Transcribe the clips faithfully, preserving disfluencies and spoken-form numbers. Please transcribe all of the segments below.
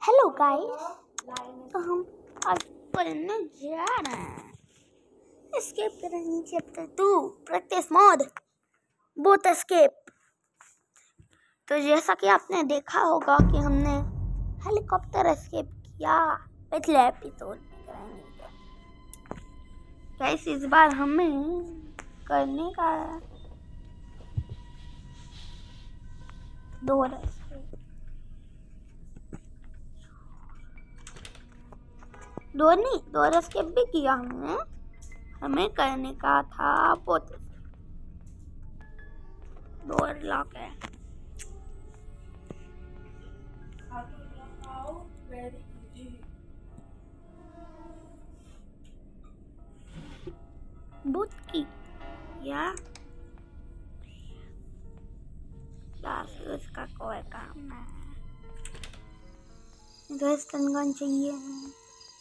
Hello guys, तो हम आज पढ़ने जा रहे हैं एस्केप करेंगे chapter two practice mode boat escape. तो जैसा कि आपने देखा होगा कि हमने हेलीकॉप्टर एस्केप किया पिछले एपिसोड में करेंगे। गाइस इस बार हमें करने का डोर एस्केप डोर नहीं डोर एस्केप भी किया हमने। हमें करने का था बोट डोर लॉक है। बोट की या फिर उसका कोई काम नहीं। वेस्टर्न गन चाहिए हमें।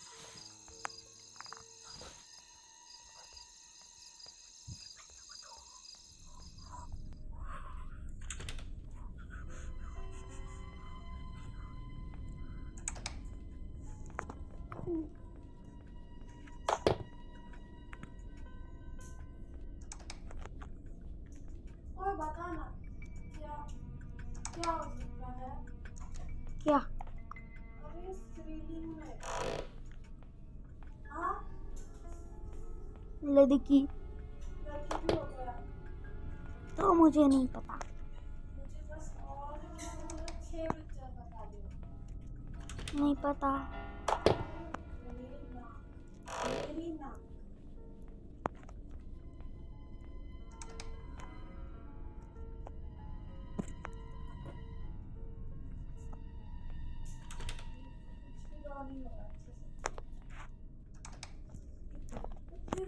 और बताना क्या क्या हो सकता है? क्या अरे स्क्रीनिंग में हाँ लड़की लड़की भी हो गया। तो मुझे नहीं पता। मुझे बस और छह पिक्चर बता दो। नहीं पता। मेरी नाक मेरी नाक नहीं हो रहा अच्छे से।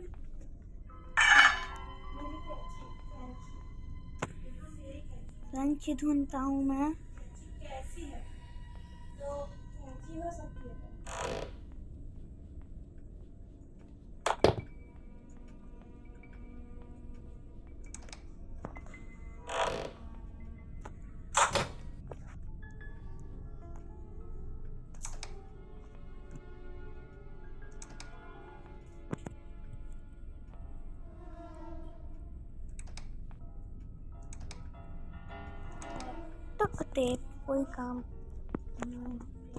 मेरी कैंची कैंची यहाँ मेरी कैंची कैंची ढूंढता हूँ मैं। कैंची कैसी है तो कैंची हो सकती है। टक टेप कोई काम नहीं।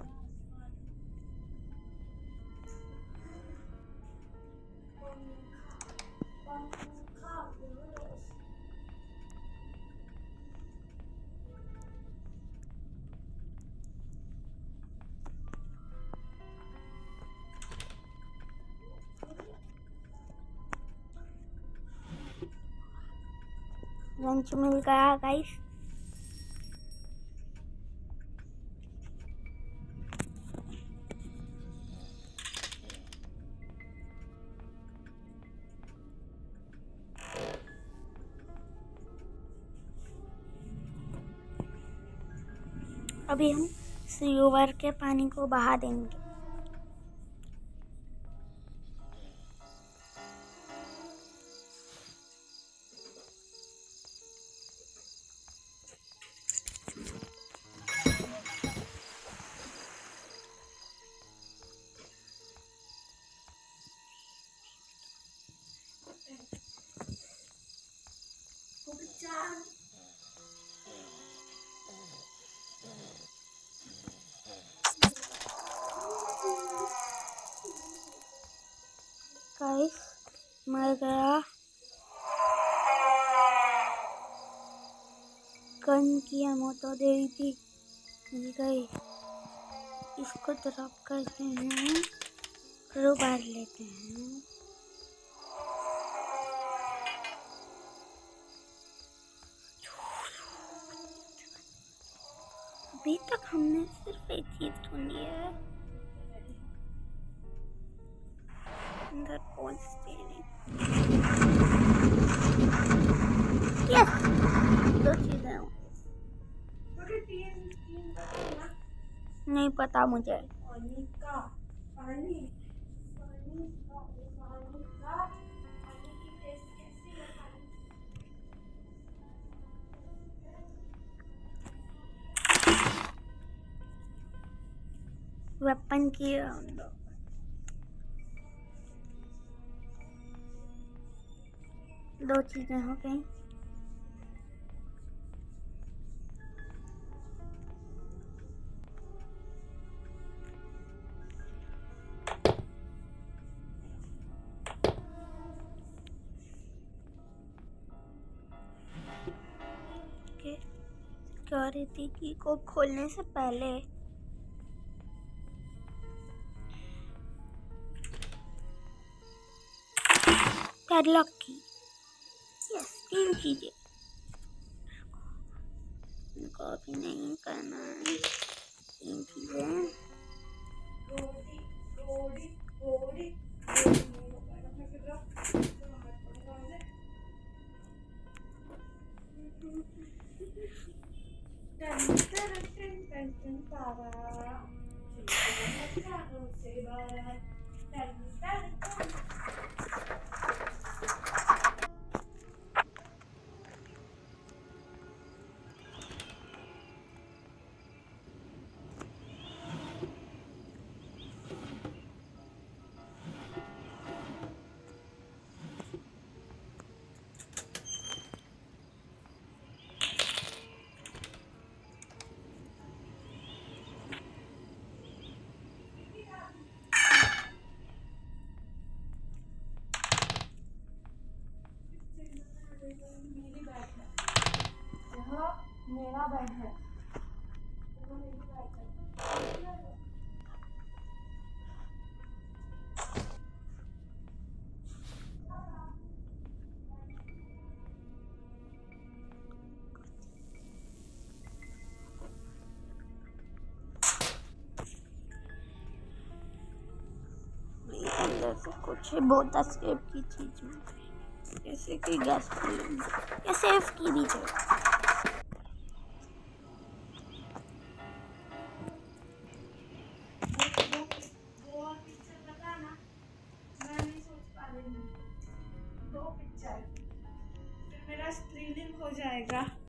लंच मिल गया गाइस। अभी हम सरोवर के पानी को बहा देंगे। गाइस मर गया। गन की एमो तो दे रही थी, मिल गई। इसको ड्रॉप करते हैं, क्रोबार लेते हैं। अभी तक हमने सिर्फ एक चीज ढूंढी है, अंदर पहुंचते हैं। यस, दो चीजें हो। नहीं पता मुझे। पानी का पानी पानी का पानी का पानी की टेस्ट कैसी है पानी वेपन की दो चीजें हो गई। सिक्योरिटी की को खोलने से पहले पैडलॉक की, यस, तीन चीजें इनको अभी नहीं करना है। तीन चीजें रोटी रोटी रोटी रोटी नहीं हो पाएगा। मैं फिर बाहर पड़ूंगा मुझे। टन टन टन टन टन तारा चारों से बाहर टन टन टन। मेरी बैग है, यह मेरा बैग है, यह मेरी बैग है। अंदर से कुछ बहुत एस्केप की चीज मिल गई, जैसे कि गैस या सेफ की भी चाहिए। दो और पिक्चर बताना, मैं नहीं सोच पा रही हूँ। दो पिक्चर फिर मेरा स्क्रीनिंग हो जाएगा।